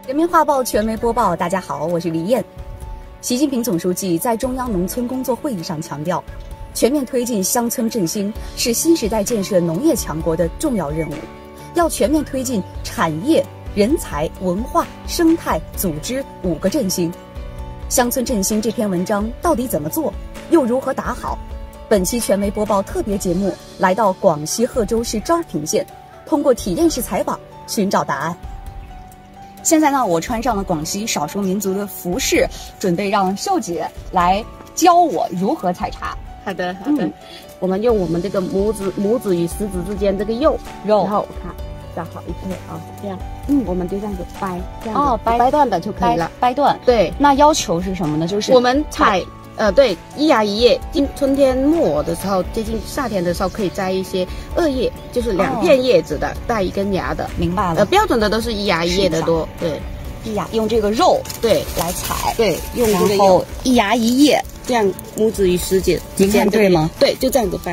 人民画报全媒播报，大家好，我是黎燕。习近平总书记在中央农村工作会议上强调，全面推进乡村振兴是新时代建设农业强国的重要任务，要全面推进产业、人才、文化、生态、组织5个振兴。乡村振兴这篇文章到底怎么做，又如何打好？本期全媒播报特别节目来到广西贺州市昭平县，通过体验式采访寻找答案。现在呢，我穿上了广西少数民族的服饰，准备让秀姐来教我如何采茶。 好的，好的。我们用我们这个拇指与食指之间这个肉，然后看再好一些啊，这样，我们就这样子掰，这样子掰断的就可以了。 掰断， 对。 那要求是什么呢？就是我们采，对，1芽1叶。春天末的时候，接近夏天的时候，可以摘一些2叶，就是2片叶子的，带1根芽的。 明白了。 标准的都是1芽1叶的多，对。 1芽用这个肉对来采， 对，用这个然后1芽1叶， 这样拇指与食指之间对吗？ 对，就这样子掰。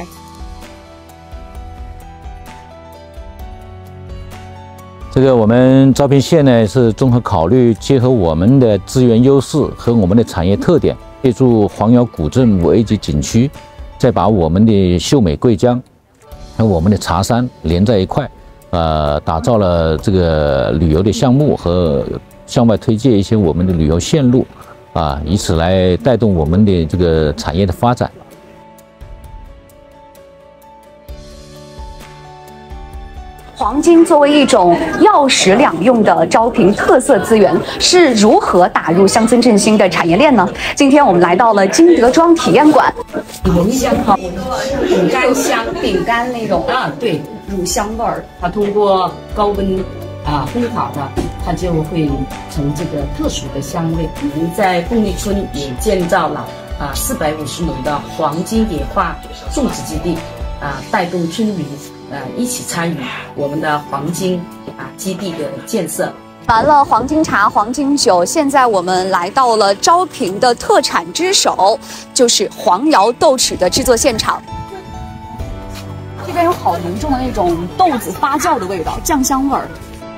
这个我们昭平县呢是综合考虑，结合我们的资源优势和我们的产业特点，借助黄窑古镇5A级景区，再把我们的秀美桂江和我们的茶山连在一块，打造了这个旅游的项目和向外推介一些我们的旅游线路，以此来带动我们的这个产业的发展。 黄金作为一种药食两用的昭平特色资源，是如何打入乡村振兴的产业链呢？今天我们来到了金德庄体验馆。 闻香哈，饼干香， 饼干那种对， 乳香味儿。 它通过高温烘烤的，它就会成这个特殊的香味。我们在凤丽村也建造了450亩的黄金野化种植基地，带动村民一起参与我们的黄金基地的建设。 完了黄金茶、黄金酒，现在我们来到了昭平的特产之首，就是黄窑豆豉的制作现场。这边有好浓重的那种豆子发酵的味道，酱香味儿。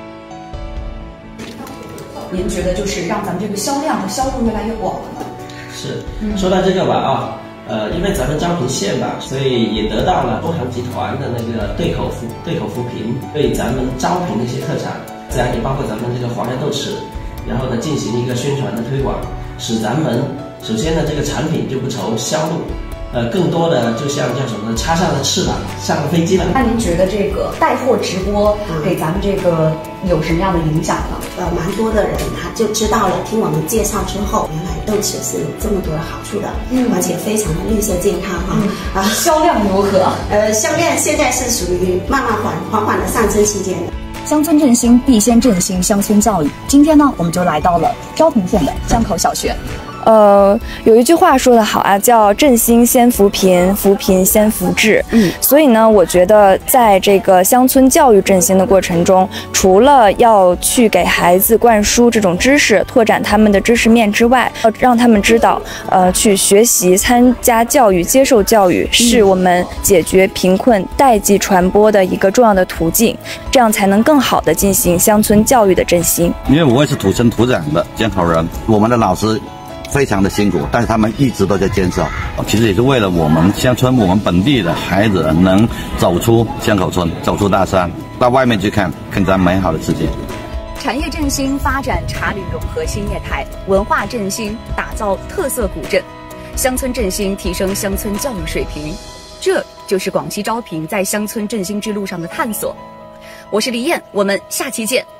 您觉得就是让咱们这个销量和销路越来越广了吗？ 是，说到这个吧因为咱们昭平县吧，所以也得到了中航集团的那个对口扶贫，对咱们昭平的一些特产，自然也包括咱们这个黄窑豆豉，然后呢进行一个宣传的推广，使咱们首先呢这个产品就不愁销路，更多的就像叫什么呢，插上了翅膀，上了飞机了。 那您觉得这个带货直播给咱们这个有什么样的影响呢？ 蛮多的人他就知道了，听我们介绍之后，原来豆豉是有这么多的好处的，而且非常的绿色健康销量如何？ 销量现在是属于慢慢缓缓的上升期间的。 乡村振兴必先振兴乡村教育。今天呢，我们就来到了昭平县的江口小学。 有一句话说得好叫振兴先扶贫，扶贫先扶志。所以呢，我觉得在这个乡村教育振兴的过程中，除了要去给孩子灌输这种知识，拓展他们的知识面之外，要让他们知道，去学习、参加教育、接受教育，是我们解决贫困、代际传播的一个重要的途径，这样才能更好的进行乡村教育的振兴。 因为我也是土生土长的江口人，我们的老师非常的辛苦，但是他们一直都在坚守，其实也是为了我们乡村、我们本地的孩子能走出江口村，走出大山，到外面去看更加美好的世界。 产业振兴发展茶旅融合新业态，文化振兴打造特色古镇，乡村振兴提升乡村教育水平，这就是广西昭平在乡村振兴之路上的探索。我是黎燕，我们下期见。